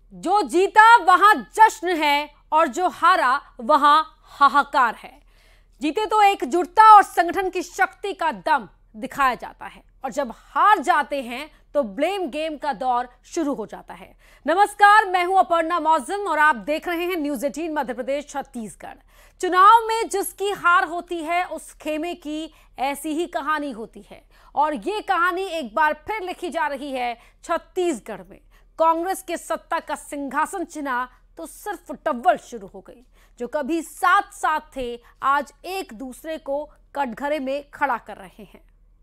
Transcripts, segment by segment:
जो जीता वहां जश्न है और जो हारा वहां हाहाकार है। जीते तो एकजुटता और संगठन की शक्ति का दम दिखाया जाता है और जब हार जाते हैं तो ब्लेम गेम का दौर शुरू हो जाता है। नमस्कार, मैं हूं अपर्णा मौजम और आप देख रहे हैं न्यूज 18 मध्य प्रदेश छत्तीसगढ़। चुनाव में जिसकी हार होती है उस खेमे की ऐसी ही कहानी होती है और ये कहानी एक बार फिर लिखी जा रही है छत्तीसगढ़ में। कांग्रेस के सत्ता का सिंहासन चिन्हा तो सिर्फ टव्वल शुरू हो गई। जो कभी साथ साथ थे आज एक दूसरे को कटघरे में खड़ा कर रहे हैं।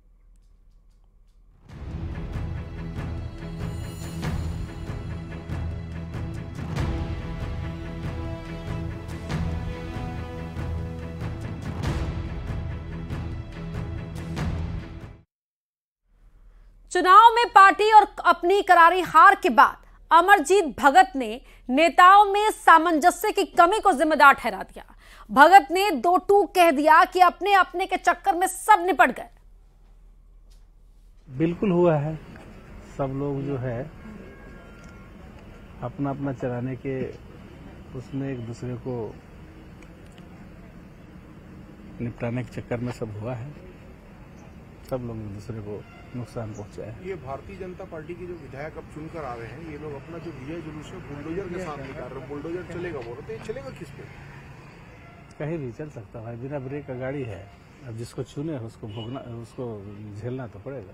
चुनाव में पार्टी और अपनी करारी हार के बाद अमरजीत भगत ने नेताओं में सामंजस्य की कमी को जिम्मेदार ठहरा दिया। भगत ने दो टूक कह दिया कि अपने अपने के चक्कर में सब निपट गए। बिल्कुल हुआ है। सब लोग जो है अपना अपना चलाने के उसमें एक दूसरे को निपटाने के चक्कर में सब हुआ है। सब लोग एक दूसरे को नुकसान पहुंचाया है। ये भारतीय जनता पार्टी के जो विधायक अब चुनकर आ रहे हैं, ये लोग अपना जो विजय जुलूस है बुलडोजर के साथ निकाल रहे हैं। बुलडोजर चलेगा बोल रहे, चलेगा किस पे? कहीं भी चल सकता है, बिना ब्रेक का गाड़ी है। अब जिसको चुने उसको भोगना, उसको झेलना तो पड़ेगा।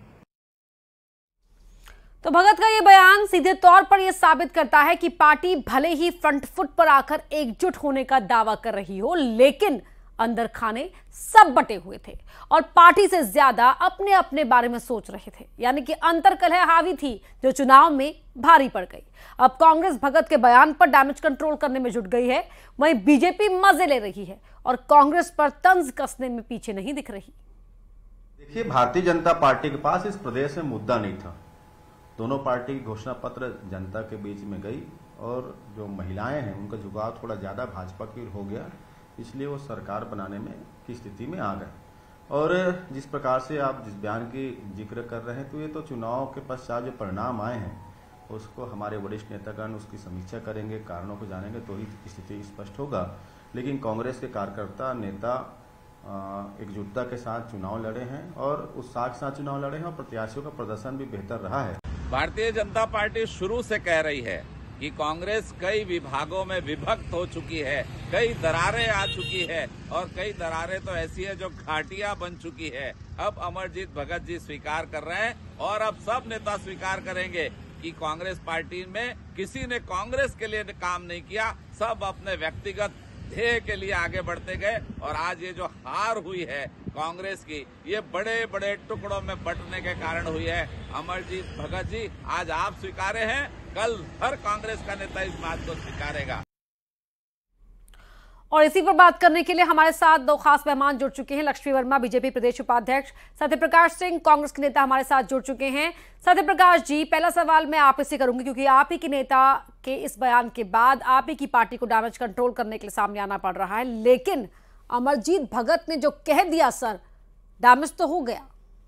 तो भगत का ये बयान सीधे तौर पर यह साबित करता है कि पार्टी भले ही फ्रंट फुट पर आकर एकजुट होने का दावा कर रही हो, लेकिन अंदर खाने सब बटे हुए थे और पार्टी से ज्यादा अपने अपने बारे में सोच रहे थे। यानी कि अंतर्कलह हावी थी जो चुनाव में भारी पड़ गई। अब कांग्रेस भगत के बयान पर डैमेज कंट्रोल करने में जुट गई है, वहीं बीजेपी मजे ले रही है और कांग्रेस पर तंज कसने में पीछे नहीं दिख रही। देखिए, भारतीय जनता पार्टी के पास इस प्रदेश में मुद्दा नहीं था। दोनों पार्टी की घोषणा पत्र जनता के बीच में गई और जो महिलाएं हैं उनका झुकाव थोड़ा ज्यादा भाजपा की हो गया, इसलिए वो सरकार बनाने में की स्थिति में आ गए। और जिस प्रकार से आप जिस बयान की जिक्र कर रहे हैं, तो ये तो चुनाव के पश्चात जो परिणाम आए हैं उसको हमारे वरिष्ठ नेतागण उसकी समीक्षा करेंगे, कारणों को जानेंगे तो ही स्थिति स्पष्ट होगा। लेकिन कांग्रेस के कार्यकर्ता नेता एकजुटता के साथ चुनाव लड़े हैं और उत्साह के साथ चुनाव लड़े हैं और प्रत्याशियों का प्रदर्शन भी बेहतर रहा है। भारतीय जनता पार्टी शुरू से कह रही है कि कांग्रेस कई विभागों में विभक्त हो चुकी है, कई दरारें आ चुकी है और कई दरारें तो ऐसी है जो घाटियां बन चुकी है। अब अमरजीत भगत जी स्वीकार कर रहे हैं और अब सब नेता स्वीकार करेंगे कि कांग्रेस पार्टी में किसी ने कांग्रेस के लिए काम नहीं किया, सब अपने व्यक्तिगत ध्येय के लिए आगे बढ़ते गए। और आज ये जो हार हुई है कांग्रेस की, ये बड़े बड़े टुकड़ों में बंटने के कारण हुई है। अमरजीत भगत जी आज आप स्वीकारे हैं, कल हर कांग्रेस का नेता इस बात को स्वीकारेगा। और इसी पर बात करने के लिए हमारे साथ दो खास मेहमान जुड़ चुके हैं। लक्ष्मी वर्मा, बीजेपी प्रदेश उपाध्यक्ष, सत्यप्रकाश सिंह, कांग्रेस के नेता हमारे साथ जुड़ चुके हैं। सत्यप्रकाश जी, पहला सवाल मैं आप ही करूंगी क्योंकि आप ही के नेता के इस बयान के बाद आप ही की पार्टी को डैमेज कंट्रोल करने के लिए सामने आना पड़ रहा है, लेकिन अमरजीत भगत ने जो कह दिया सर, डैमेज तो हो गया।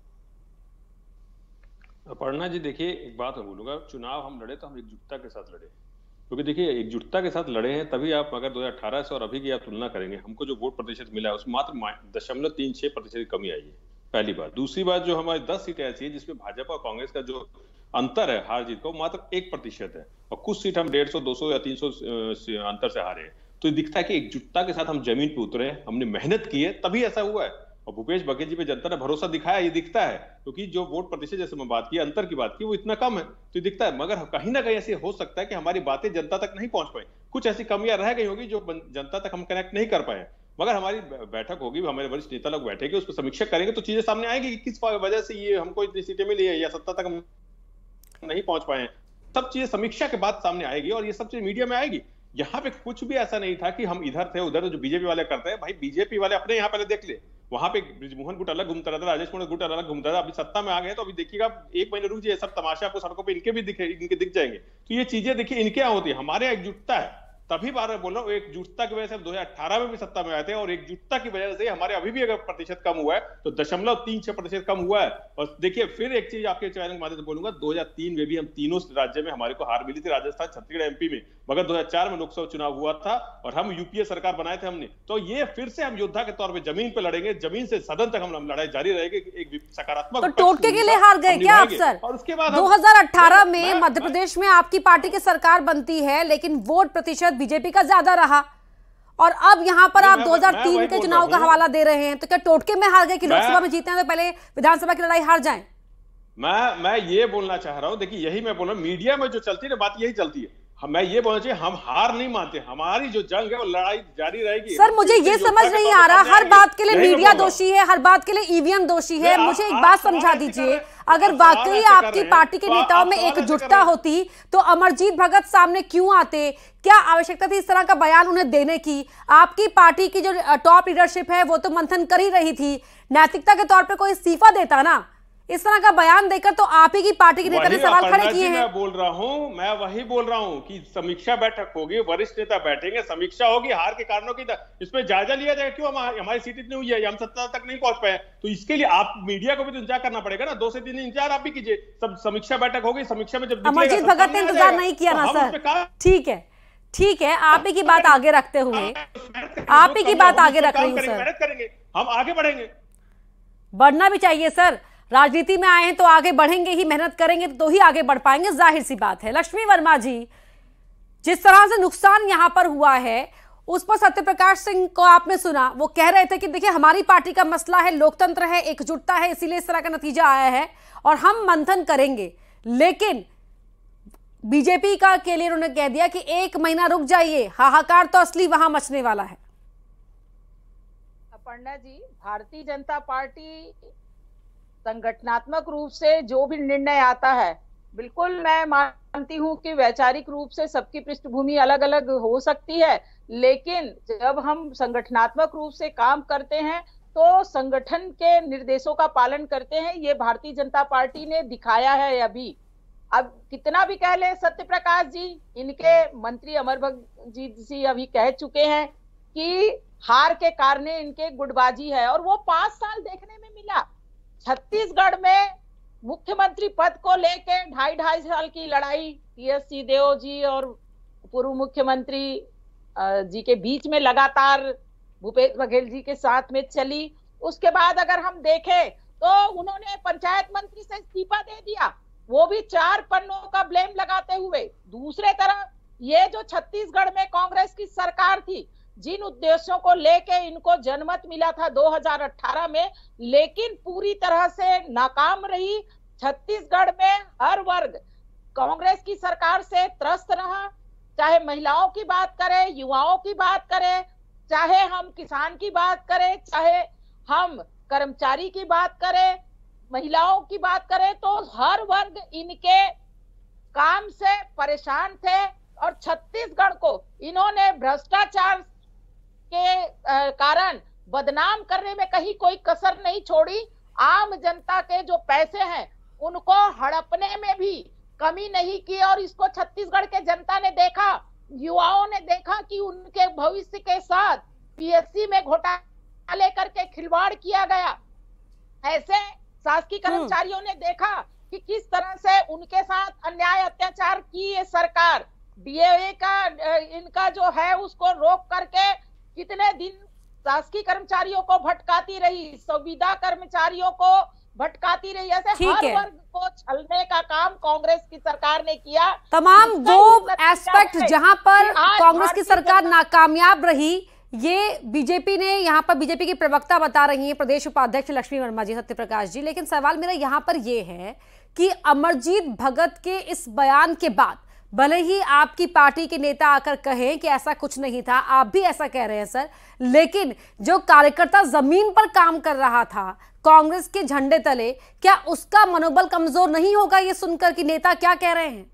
अपर्णा जी, देखिए एक बात मैं बोलूंगा, चुनाव हम लड़े तो हम एकजुटता के साथ लड़े, क्योंकि देखिए एकजुटता के साथ लड़े हैं तभी आप अगर 2018 से और अभी की आप तुलना करेंगे, हमको जो वोट प्रतिशत मिला है उसमें मात्र 0.36% की कमी आई है, पहली बात। दूसरी बात, जो हमारी 10 सीटें ऐसी है जिसमें भाजपा और कांग्रेस का जो अंतर है हार जीत का, वो मात्र 1% है और कुछ सीट हम 150, 200 या 300 अंतर से हारे हैं। तो ये दिखता है कि एकजुटता के साथ हम जमीन पे उतरे हैं, हमने मेहनत की है, तभी ऐसा हुआ है। और भूपेश बघेल जी पे जनता ने भरोसा दिखाया, ये दिखता है, क्योंकि जो वोट प्रतिशत जैसे मैं बात की, अंतर की बात की, वो इतना कम है तो ये दिखता है। मगर कहीं ना कहीं ऐसे हो सकता है कि हमारी बातें जनता तक नहीं पहुंच पाई, कुछ ऐसी कमियां रह गई होगी जो जनता तक हम कनेक्ट नहीं कर पाए। मगर हमारी बैठक होगी, हमारे वरिष्ठ नेता लोग बैठेंगे, उसको समीक्षा करेंगे तो चीजें सामने आएगी कि किस वजह से ये हमको इतनी सीटें मिली है या सत्ता तक हम नहीं पहुंच पाए। सब चीजें समीक्षा के बाद सामने आएगी और ये सब चीजें मीडिया में आएगी। यहाँ पे कुछ भी ऐसा नहीं था कि हम इधर थे उधर, जो बीजेपी वाले करते हैं। भाई बीजेपी वाले अपने यहाँ पहले देख ले, वहां पे बृजमोहन गुट अलग घूमता रहता, राजेश गुट अलग घूमता था। अभी सत्ता में आ गए तो अभी देखिएगा, एक महीने रुक जाइए, सब तमाशा आपको सड़कों पे इनके भी दिख जाएंगे। तो ये चीजें देखिए इनके यहाँ होती है, हमारे यहाँ एकजुटता है। तभी बार बार बोल रहा हूँ, एकजुटता की वजह से 2018 में भी सत्ता में आए थे और एकजुटता की वजह से हमारे अभी भी अगर प्रतिशत कम हुआ है तो 0.36% कम हुआ है। और देखिए फिर एक चीज आपके चैनल के माध्यम से बोलूंगा, 2003 में भी हम तीनों राज्य में हमारे को हार मिली थी, राजस्थान, छत्तीसगढ़, एमपी में, मगर 2004 में लोकसभा चुनाव हुआ था और हम यूपीए सरकार बनाए थे हमने। तो ये फिर से हम योद्धा के तौर पर जमीन पर लड़ेंगे, जमीन से सदन तक हम लड़ाई जारी रहेगी, एक सकारात्मक। तो टोटके के लिए हार गए क्या आप सर? और उसके बाद 2018 में मध्य प्रदेश में आपकी पार्टी की सरकार बनती है लेकिन वोट प्रतिशत बीजेपी का ज्यादा रहा, और अब यहां पर आप 2003 के चुनाव का हवाला दे रहे हैं, तो क्या टोटके में हार गए कि लोकसभा में जीते हैं तो पहले विधानसभा की लड़ाई हार जाएं? मैं ये बोलना चाह रहा हूं, देखिए यही मैं बोल रहा हूं, मीडिया में जो चलती है ना बात यही चलती है। मैं ये बोलना चाहिए हम हार नहीं मानते, हमारी जो जंग है वो लड़ाई जारी रहेगी। सर मुझे ये समझ नहीं आ रहा, हर बात के लिए मीडिया दोषी है, हर बात के लिए ईवीएम दोषी है। मुझे एक बात समझा दीजिए, अगर वाकई आपकी पार्टी के नेताओं में एकजुटता होती तो अमरजीत भगत सामने क्यों आते? क्या आवश्यकता थी इस तरह का बयान उन्हें देने की? आपकी पार्टी की जो टॉप लीडरशिप है वो तो मंथन कर ही रही थी, नैतिकता के तौर पर कोई इस्तीफा देता ना। इस तरह का बयान देकर तो आप ही की पार्टी के नेता ने सवाल खड़े किए हैं। मैं वही बोल रहा हूं कि समीक्षा बैठक होगी, वरिष्ठ नेता बैठेंगे, समीक्षा होगी, हार के कारणों की इसमें जायजा लिया जाएगा, क्यों हमारी सीट इतनी हुई है, हम सत्ता तक नहीं पहुंच पाए। तो इसके लिए आप मीडिया को भी तो इंतजार करना पड़ेगा ना, 2 से 3 दिन इंतजार आप भी कीजिए। सब समीक्षा बैठक होगी, समीक्षा में जब अमरजीत भगत ने इंतजार नहीं किया ना सर। ठीक है, आप ही की बात आगे रखते हुए, आप ही की बात आगे रख रही हूँ सर, मेहनत करेंगे, हम आगे बढ़ेंगे। बढ़ना भी चाहिए सर, राजनीति में आए हैं तो आगे बढ़ेंगे ही, मेहनत करेंगे तो ही आगे बढ़ पाएंगे, जाहिर सी बात है। लक्ष्मी वर्मा जी, जिस तरह से नुकसान यहां पर हुआ है उस पर सत्यप्रकाश सिंह को आपने सुना, वो कह रहे थे कि देखिए हमारी पार्टी का मसला है, लोकतंत्र है, एकजुटता है, इसीलिए इस तरह का नतीजा आया है और हम मंथन करेंगे। लेकिन बीजेपी का के लिए उन्होंने कह दिया कि 1 महीना रुक जाइए, हाहाकार तो असली वहां मचने वाला है। अपर्णा जी, भारतीय जनता पार्टी संगठनात्मक रूप से जो भी निर्णय आता है, बिल्कुल मैं मानती हूं कि वैचारिक रूप से सबकी पृष्ठभूमि अलग अलग हो सकती है, लेकिन जब हम संगठनात्मक रूप से काम करते हैं तो संगठन के निर्देशों का पालन करते हैं। ये भारतीय जनता पार्टी ने दिखाया है। अभी अब कितना भी कह ले सत्यप्रकाश जी, इनके मंत्री अमरभक्त जी अभी कह चुके हैं कि हार के कारण इनके गुटबाजी है, और वो 5 साल देखने में मिला। छत्तीसगढ़ में मुख्यमंत्री पद को लेके 2.5 साल की लड़ाई टीएस सिंहदेव जी और पूर्व मुख्यमंत्री जी के बीच में लगातार भूपेश बघेल जी के साथ में चली। उसके बाद अगर हम देखें तो उन्होंने पंचायत मंत्री से इस्तीफा दे दिया, वो भी 4 पन्नों का ब्लेम लगाते हुए। दूसरे तरफ ये जो छत्तीसगढ़ में कांग्रेस की सरकार थी, जिन उद्देश्यों को लेके इनको जनमत मिला था 2018 में, लेकिन पूरी तरह से नाकाम रही। छत्तीसगढ़ में हर वर्ग कांग्रेस की सरकार से त्रस्त रहा, चाहे महिलाओं की बात करें, युवाओं की बात करें, चाहे हम किसान की बात करें, चाहे हम कर्मचारी की बात करें, महिलाओं की बात करें, तो हर वर्ग इनके काम से परेशान थे। और छत्तीसगढ़ को इन्होंने भ्रष्टाचार के कारण बदनाम करने में कहीं कोई कसर नहीं छोड़ी। आम जनता के जो पैसे हैं उनको हड़पने में भी कमी नहीं की, और इसको छत्तीसगढ़ के जनता ने देखा, युवाओं ने देखा कि उनके भविष्य के साथ पीएससी में घोटाले करके खिलवाड़ किया गया। ऐसे शासकीय कर्मचारियों ने देखा कि किस तरह से उनके साथ अन्याय अत्याचार की ये सरकार, डीए का इनका जो है उसको रोक करके कितने दिन शासकीय कर्मचारियों को भटकाती रही, संविदा कर्मचारियों को भटकाती रही। ऐसे हर वर्ग को छलने का काम कांग्रेस की सरकार ने किया। तमाम 2 एस्पेक्ट जहां पर कांग्रेस की सरकार नाकामयाब रही, ये बीजेपी ने, यहाँ पर बीजेपी की प्रवक्ता बता रही हैं, प्रदेश उपाध्यक्ष लक्ष्मी वर्मा जी, सत्यप्रकाश जी। लेकिन सवाल मेरा यहाँ पर यह है कि अमरजीत भगत के इस बयान के बाद भले ही आपकी पार्टी के नेता आकर कहें कि ऐसा कुछ नहीं था, आप भी ऐसा कह रहे हैं सर, लेकिन जो कार्यकर्ता जमीन पर काम कर रहा था कांग्रेस के झंडे तले, क्या उसका मनोबल कमजोर नहीं होगा ये सुनकर कि नेता क्या कह रहे हैं?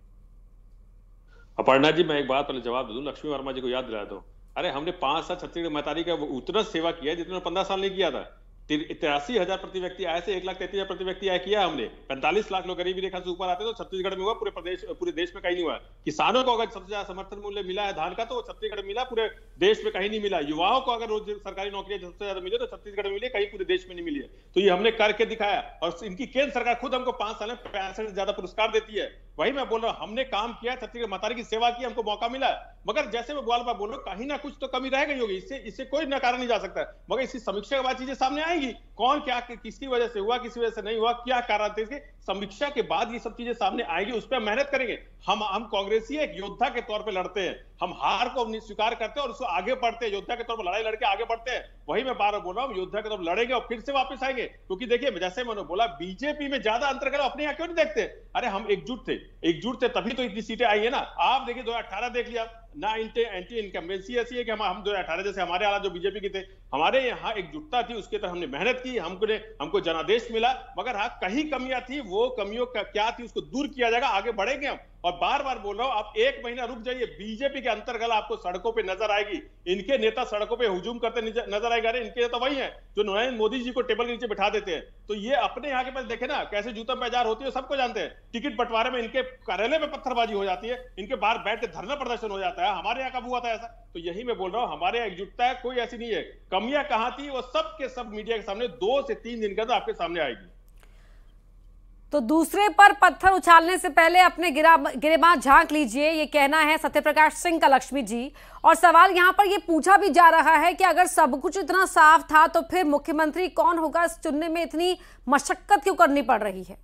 अपर्णा जी, मैं एक बात पहले जवाब दे दूं, लक्ष्मी वर्मा जी को याद दिला दो। अरे हमने 5 साल छत्तीसगढ़ मैतारी का उतना सेवा किया जितना 15 साल नहीं किया था। 83,000 प्रति व्यक्ति आए से 1,33,000 प्रति व्यक्ति आए किया हमने। 45 लाख लोग गरीबी रेखा से ऊपर आते तो छत्तीसगढ़ में हुआ, पूरे देश में कहीं नहीं हुआ। किसानों को अगर सबसे ज्यादा समर्थन मूल्य मिला है धान का तो छत्तीसगढ़ में मिला, पूरे देश में कहीं नहीं मिला। युवाओं को अगर रोज सरकारी नौकरियां सबसे ज्यादा मिले तो छत्तीसगढ़ में मिले, कहीं पूरे देश में नहीं मिली है। तो ये हमने करके दिखाया और इनकी केंद्र सरकार खुद हमको 5 साल में 65 से ज्यादा पुरस्कार देती है। वही मैं बोल रहा हूँ, हमने काम किया, छत्तीसगढ़ मातारी की सेवा की, हमको मौका मिला। मगर जैसे मैं ग्वाल बात बोल रहा हूँ, कहीं ना कुछ तो कमी रह गई होगी, इससे कोई नकारा नहीं जा सकता। मगर इसी समीक्षा के बाद चीजें सामने आएंगी, कौन क्या किसकी वजह से हुआ, किसी वजह से नहीं हुआ, क्या कारण थे, इसके समीक्षा के बाद ये सब चीजें सामने आएगी, उस पर मेहनत करेंगे। हम कांग्रेसी एक योद्धा के तौर पे लड़ते हैं, हम हार को स्वीकार करते हैं और उसको आगे बढ़ते हैं, योद्धा के तौर पर लड़ाई लड़के आगे बढ़ते हैं। वही मैं बार बार बोल रहा हूँ, योद्धा के तौर पर लड़ेंगे और फिर से वापस आएंगे। क्योंकि देखिए, जैसे मैंने बोला, बीजेपी में ज्यादा अंतर करो, अपने यहाँ क्यों नहीं देखते? अरे हम एकजुट थे तभी तो इतनी सीटें आई है ना। आप देखिए 2018 देख लिया ना, एंटी इनकम्बेंसी ऐसी है कि हम 2018 जैसे हमारे हालात जो बीजेपी के थे, हमारे यहाँ एकजुटता थी, उसके तरफ हमने मेहनत की, हमको जनादेश मिला। मगर हाँ, कहीं कमियां थी, वो कमियों का क्या थी उसको दूर किया जाएगा, आगे बढ़ेंगे हम। और बार बार बोल रहा हूं, आप 1 महीना रुक जाइए, बीजेपी के अंतर्गत आपको सड़कों पे नजर आएगी, इनके नेता सड़कों पे हुजूम करते नजर आएगा। नरेंद्र नेता वही है जो नरेंद्र मोदी जी को टेबल के नीचे बिठा देते हैं। तो ये अपने यहाँ के पास देखे ना कैसे जूता पैजार होती है, सबको जानते हैं। टिकट बंटवारे में इनके कार्यालय में पत्थरबाजी हो जाती है, इनके बाहर बैठ के धरना प्रदर्शन हो जाता है। हमारे यहाँ कब हुआ था ऐसा? तो यही मैं बोल रहा हूँ, हमारे यहाँ एकजुटता है, कोई ऐसी नहीं है। कमियां कहाँ थी वो सब के सब मीडिया के सामने 2 से 3 दिन के अंदर आपके सामने आएगी। तो दूसरे पर पत्थर उछालने से पहले अपने गिरेबान झांक लीजिए, ये कहना है सत्यप्रकाश सिंह का लक्ष्मी जी। और सवाल यहाँ पर ये पूछा भी जा रहा है कि अगर सब कुछ इतना साफ था तो फिर मुख्यमंत्री कौन होगा, इस चुनने में इतनी मशक्कत क्यों करनी पड़ रही है?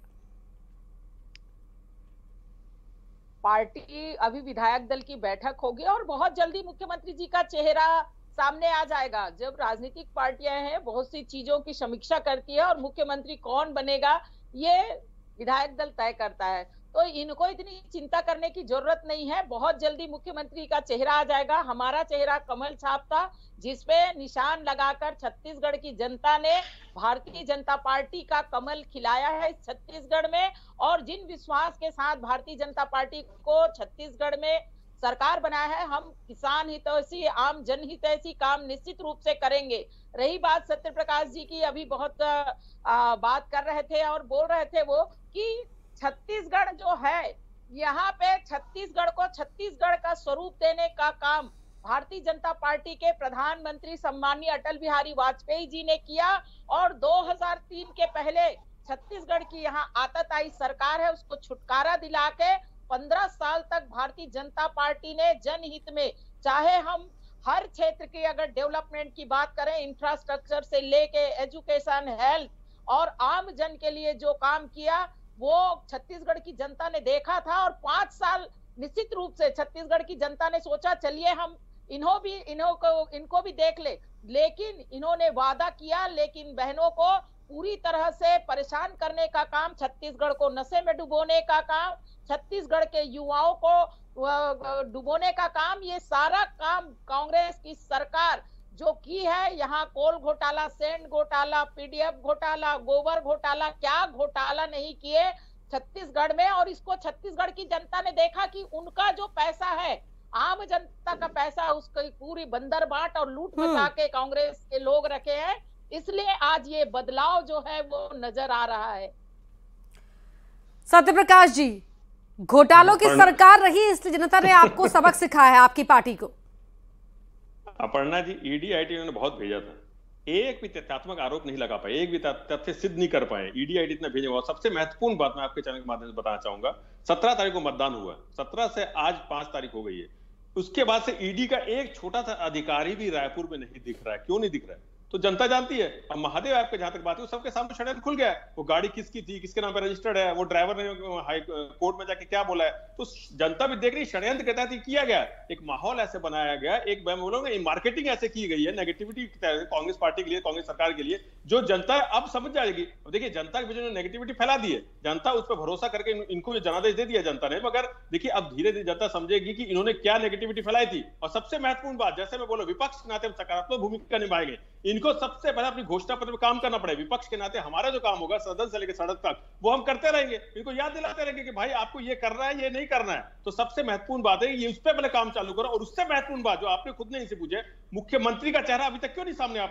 पार्टी अभी विधायक दल की बैठक होगी और बहुत जल्दी मुख्यमंत्री जी का चेहरा सामने आ जाएगा। जब राजनीतिक पार्टियां हैं, बहुत सी चीजों की समीक्षा करती है और मुख्यमंत्री कौन बनेगा ये विधायक दल तय करता है। तो इनको इतनी चिंता करने की जरूरत नहीं है, बहुत जल्दी मुख्यमंत्री का चेहरा आ जाएगा। हमारा चेहरा कमल छाप था, जिसपे निशान लगाकर छत्तीसगढ़ की जनता ने भारतीय जनता पार्टी का कमल खिलाया है छत्तीसगढ़ में। और जिन विश्वास के साथ भारतीय जनता पार्टी को छत्तीसगढ़ में सरकार बनाया है, हम किसान हितैषी, आम जन हितैषी काम निश्चित रूप से करेंगे। रही बात सत्यप्रकाश जी की, अभी बहुत बात कर रहे थे और बोल रहे थे वो कि छत्तीसगढ़ जो है, यहाँ पे छत्तीसगढ़ को छत्तीसगढ़ का स्वरूप देने का काम भारतीय जनता पार्टी के प्रधानमंत्री सम्माननीय अटल बिहारी वाजपेयी जी ने किया। और 2003 के पहले छत्तीसगढ़ की यहाँ आतताई सरकार है, उसको छुटकारा दिला के 15 साल तक भारतीय जनता पार्टी ने जनहित में, चाहे हम हर क्षेत्र की अगर डेवलपमेंट की बात करें, इंफ्रास्ट्रक्चर से लेके एजुकेशन, हेल्थ और आम जन के लिए जो काम किया वो छत्तीसगढ़ की जनता ने देखा था। और 5 साल निश्चित रूप से छत्तीसगढ़ की जनता ने सोचा चलिए हम इनको भी देख ले, लेकिन इन्होंने वादा किया, लेकिन बहनों को पूरी तरह से परेशान करने का काम, छत्तीसगढ़ को नशे में डुबोने का काम, छत्तीसगढ़ के युवाओं को डुबोने का काम, ये सारा काम कांग्रेस की सरकार जो की है। यहाँ कोल घोटाला, सेंड घोटाला, पीडीएफ घोटाला, गोबर घोटाला, क्या घोटाला नहीं किए छत्तीसगढ़ में। और इसको छत्तीसगढ़ की जनता ने देखा कि उनका जो पैसा है, आम जनता का पैसा, उसकी पूरी बंदर बाट और लूट मचा के कांग्रेस के लोग रखे हैं। इसलिए आज ये बदलाव जो है वो नजर आ रहा है। सत्यप्रकाश जी, घोटालों की सरकार रही, इसलिए जनता ने आपको सबक सिखाया है, आपकी पार्टी को। अपर्णा जी, ईडी आईटी ने बहुत भेजा था, एक भी तथ्यात्मक आरोप नहीं लगा पाए, एक भी तथ्य सिद्ध नहीं कर पाए। ईडी आईटी इतना भेजे हुआ। सबसे महत्वपूर्ण बात मैं आपके चैनल के माध्यम से बताना चाहूंगा, 17 तारीख को मतदान हुआ, 17 से आज 5 तारीख हो गई है। उसके बाद से ईडी का एक छोटा सा अधिकारी भी रायपुर में नहीं दिख रहा है। क्यों नहीं दिख रहा है? तो जनता जानती है। अब महादेव ऐप पे जहां तक बात है, सबके सामने षड्यंत्र खुल गया है। वो गाड़ी किसकी थी, किसके नाम पे रजिस्टर्ड है, वो ड्राइवर ने हाई कोर्ट में जाके क्या बोला है, तो जनता भी देख रही। षड्यंत्र के तहत किया गया, एक माहौल ऐसे बनाया गया, एक मैं बोलूंगा मार्केटिंग ऐसे की गई है नेगेटिविटी कांग्रेस पार्टी के लिए, कांग्रेस सरकार के लिए, जो जनता अब समझ जाएगी। देखिए, जनता के बीच में नेगेटिविटी फैला दी है, जनता उस पर भरोसा करके इनको जनादेश दे दिया जनता ने। मगर देखिए, अब धीरे धीरे जनता समझेगी कि इन्होंने क्या नेगेटिविटी फैलाई थी। और सबसे महत्वपूर्ण बात, जैसे मैं बोला, विपक्ष के नाते हम सकारात्मक भूमिका निभाएंगे। इनको सबसे पहले अपनी घोषणा पत्र में काम करना पड़ेगा। विपक्ष के नाते हमारा जो काम होगा सदन से लेकर सड़क तक, वो हम करते रहेंगे, इनको याद दिलाते रहेंगे कि भाई आपको ये करना है, ये नहीं करना है। तो सबसे महत्वपूर्ण बात है ये, उस पर पहले काम चालू करो। और उससे महत्वपूर्ण बात जो आपने खुद ने इनसे पूछे, मुख्यमंत्री का चेहरा अभी तक क्यों नहीं सामने आ पाया?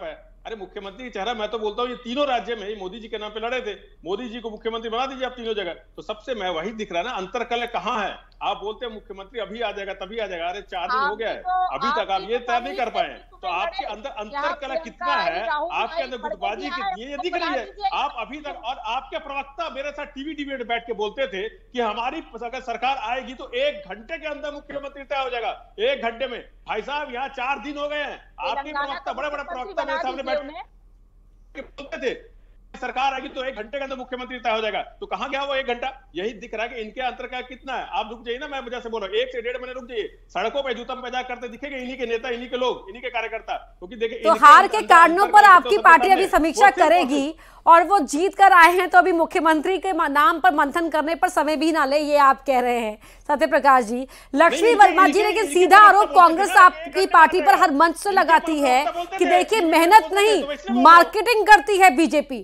अरे मुख्यमंत्री का चेहरा, मैं तो बोलता हूँ ये तीनों राज्य में ही मोदी जी के नाम पे लड़े थे, मोदी जी को मुख्यमंत्री बना दीजिए आप तीनों जगह। तो सबसे मैं वही दिख रहा है ना, अंतरकलह कहाँ है? आप बोलते हैं मुख्यमंत्री अभी आ जाएगा तभी आ जाएगा, अरे 4 दिन हो गया है अभी तक आप ये तय नहीं कर पाए। तो आपके अंदर अंतरकलह कितना है, आपके अंदर गुटबाजी कितनी है, ये दिख रही है। आप अभी तक, और आपके प्रवक्ता मेरे साथ टीवी डिबेट बैठ के बोलते थे कि हमारी अगर सरकार आएगी तो 1 घंटे के अंदर मुख्यमंत्री तय हो जाएगा। 1 घंटे में भाई साहब यहाँ 4 दिन हो गए हैं। आपके प्रवक्ता, बड़े बड़े प्रवक्ता मेरे सामने बैठ बोलते थे सरकार आएगी तो 1 घंटे के अंदर मुख्यमंत्री तय हो जाएगा। तो कहां गया वो 1 घंटा? यही दिख रहा है कि इनके अंतर का कितना है। आप रुक जाइए ना, मैं वजह से बोल रहा हूँ 1 से 1.5 महीने रुक जाइए। सड़कों पे जूतम पैदा करते दिखेंगे इन्हीं के नेता, इन्हीं के लोग, इन्हीं के कार्यकर्ता। क्योंकि देखिए तो हार के कारणों पर आपकी पार्टी अभी समीक्षा करेगी और वो जीत कर आए हैं तो अभी मुख्यमंत्री के नाम पर मंथन करने पर समय भी ना ले, ये आप कह रहे हैं सत्य प्रकाश जी। लक्ष्मी वर्मा जी, लेकिन सीधा आरोप कांग्रेस आपकी पार्टी पर हर मंच से लगाती है कि देखिए मेहनत नहीं मार्केटिंग करती है बीजेपी।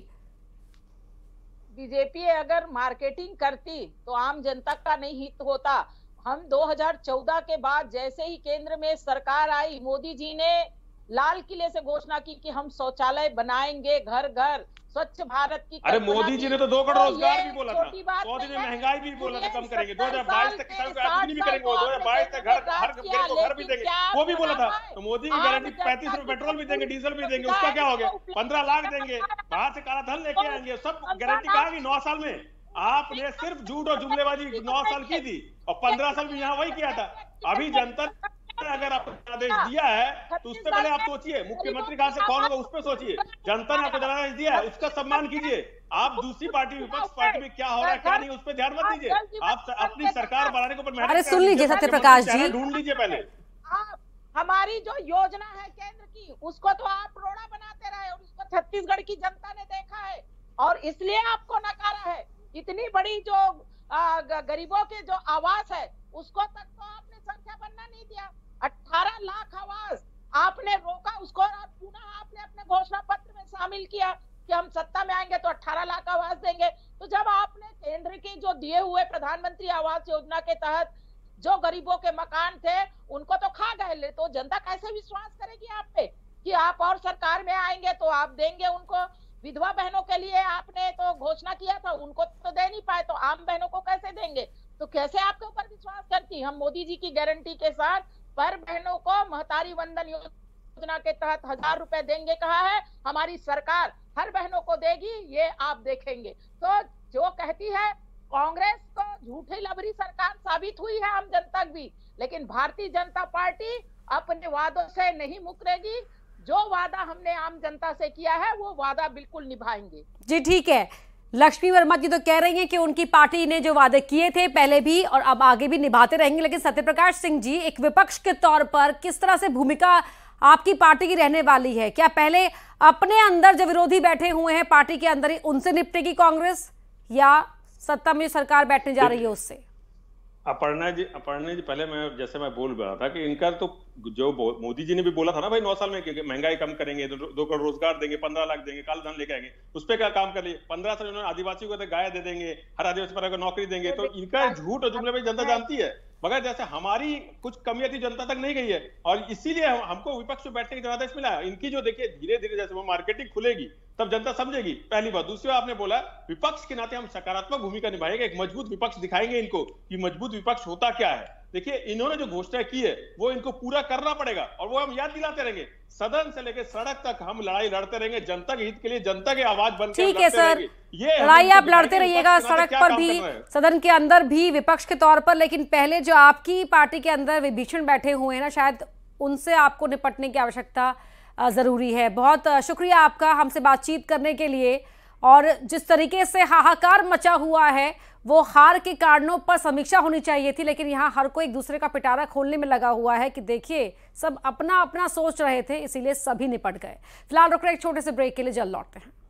बीजेपी अगर मार्केटिंग करती तो आम जनता का नहीं हित होता। हम 2014 के बाद जैसे ही केंद्र में सरकार आई, मोदी जी ने लाल किले से घोषणा की कि हम शौचालय बनाएंगे, घर घर स्वच्छ भारत की। अरे मोदी जी ने तो 2 करोड़ रोजगार भी बोला था, 100 दिन में महंगाई भी बोला था कम करेंगे, 2022 तक किसानों को आमदनी भी करेंगे, 2022 तक हर गरीब को घर भी देंगे, वो भी बोला था। तो मोदी की गारंटी 35 रुपए पेट्रोल भी देंगे, डीजल भी देंगे, उसका क्या हो गया? 15 लाख देंगे, बाहर से काला धन लेके आएंगे, सब गारंटी कहा गई 9 साल में। आपने सिर्फ झूठ और जुमलेबाजी 9 साल की थी और 15 साल में यहाँ वही किया था। अभी जनता अगर आपको आदेश दिया है तो उससे पहले आप सोचिए मुख्यमंत्री कहां से कौन होगा, उस पर सोचिए। जनता ने आपको जनादेश दिया है, उसका सम्मान कीजिए। आप दूसरी पार्टी, विपक्ष पार्टी में क्या हो रहा है क्या नहीं, उस पर ध्यान मत दीजिए। आप अपनी सरकार बनाने के ऊपर मेहनत। अरे सुन लीजिए सत्य प्रकाश जी, ढूंढ लीजिए पहले। हमारी जो योजना है केंद्र की, उसको तो आप रोड़ा बनाते रहे और उसको छत्तीसगढ़ की जनता ने देखा है और इसलिए आपको नकारा है। इतनी बड़ी जो गरीबों के जो आवास है उसको तक तो आपने संख्या बनना नहीं दिया। 18 लाख आवास आपने रोका, उसको पुनः आपने अपने घोषणा पत्र में शामिल किया कि हम सत्ता में आएंगे तो 18 लाख आवास देंगे। तो जब आपने केंद्र की जो दिए हुए प्रधानमंत्री आवास योजना के तहत जो गरीबों के मकान थे उनको तो खा गए, तो जनता कैसे विश्वास करेगी आप पे कि आप और सरकार में आएंगे तो आप देंगे उनको। विधवा बहनों के लिए आपने तो घोषणा किया था, उनको तो दे नहीं पाए, तो आम बहनों को कैसे देंगे? तो कैसे आपके ऊपर विश्वास करती? हम मोदी जी की गारंटी के साथ पर बहनों को महतारी वंदन योजना के तहत 1000 रुपए देंगे कहा है, हमारी सरकार हर बहनों को देगी, ये आप देखेंगे। तो जो कहती है कांग्रेस तो झूठी लबरी सरकार साबित हुई है आम जनता भी, लेकिन भारतीय जनता पार्टी अपने वादों से नहीं मुकरेगी। जो वादा हमने आम जनता से किया है वो वादा बिल्कुल निभाएंगे। जी ठीक है, लक्ष्मी वर्मा जी तो कह रही हैं कि उनकी पार्टी ने जो वादे किए थे पहले भी और अब आगे भी निभाते रहेंगे, लेकिन सत्यप्रकाश सिंह जी, एक विपक्ष के तौर पर किस तरह से भूमिका आपकी पार्टी की रहने वाली है? क्या पहले अपने अंदर जो विरोधी बैठे हुए हैं पार्टी के अंदर ही उनसे निपटेगी कांग्रेस, या सत्ता में सरकार बैठने जा रही है उससे? अपर्णा जी पहले मैं बोल रहा था कि इनका तो जो मोदी जी ने भी बोला था ना भाई 9 साल में महंगाई कम करेंगे, 2 करोड़ रोजगार देंगे, 15 लाख देंगे, काला धन लेके आएंगे, उस पर क्या काम कर लिए? 15 साल उन्होंने आदिवासी को गाय दे देंगे, हर आदिवासी पर नौकरी देंगे। तो इनका झूठ और जुमले में जनता जानती है, मगर जैसे हमारी कुछ कमियां थी जनता तक नहीं गई है और इसीलिए हमको विपक्ष में बैठने का जनादेश मिला है। इनकी जो देखिए धीरे धीरे जैसे वो मार्केटिंग खुलेगी तब जनता समझेगी, पहली बात। दूसरी बात आपने बोला विपक्ष के नाते हम सकारात्मक भूमिका निभाएंगे, एक मजबूत विपक्ष दिखाएंगे इनको कि मजबूत विपक्ष होता क्या है। देखिए इन्होंने जो घोषणा की है वो इनको पूरा करना पड़ेगा और वो हम याद दिलाते रहेंगे। सदन से लेकर सड़क तक हम लड़ाई लड़ते रहेंगे जनता के हित के लिए, जनता की आवाज बनकर ठीक है सर, ये लड़ाई आप लड़ते रहिएगा सड़क पर भी, सदन के अंदर भी विपक्ष के तौर पर। लेकिन पहले जो आपकी पार्टी के अंदर विभीषण बैठे हुए हैं ना, शायद उनसे आपको निपटने की आवश्यकता जरूरी है। बहुत शुक्रिया आपका हमसे बातचीत करने के लिए। और जिस तरीके से हाहाकार मचा हुआ है वो हार के कारणों पर समीक्षा होनी चाहिए थी, लेकिन यहाँ हर कोई एक दूसरे का पिटारा खोलने में लगा हुआ है कि देखिए सब अपना अपना सोच रहे थे, इसीलिए सभी निपट गए। फिलहाल रुक रहे एक छोटे से ब्रेक के लिए, जल्द लौटते हैं।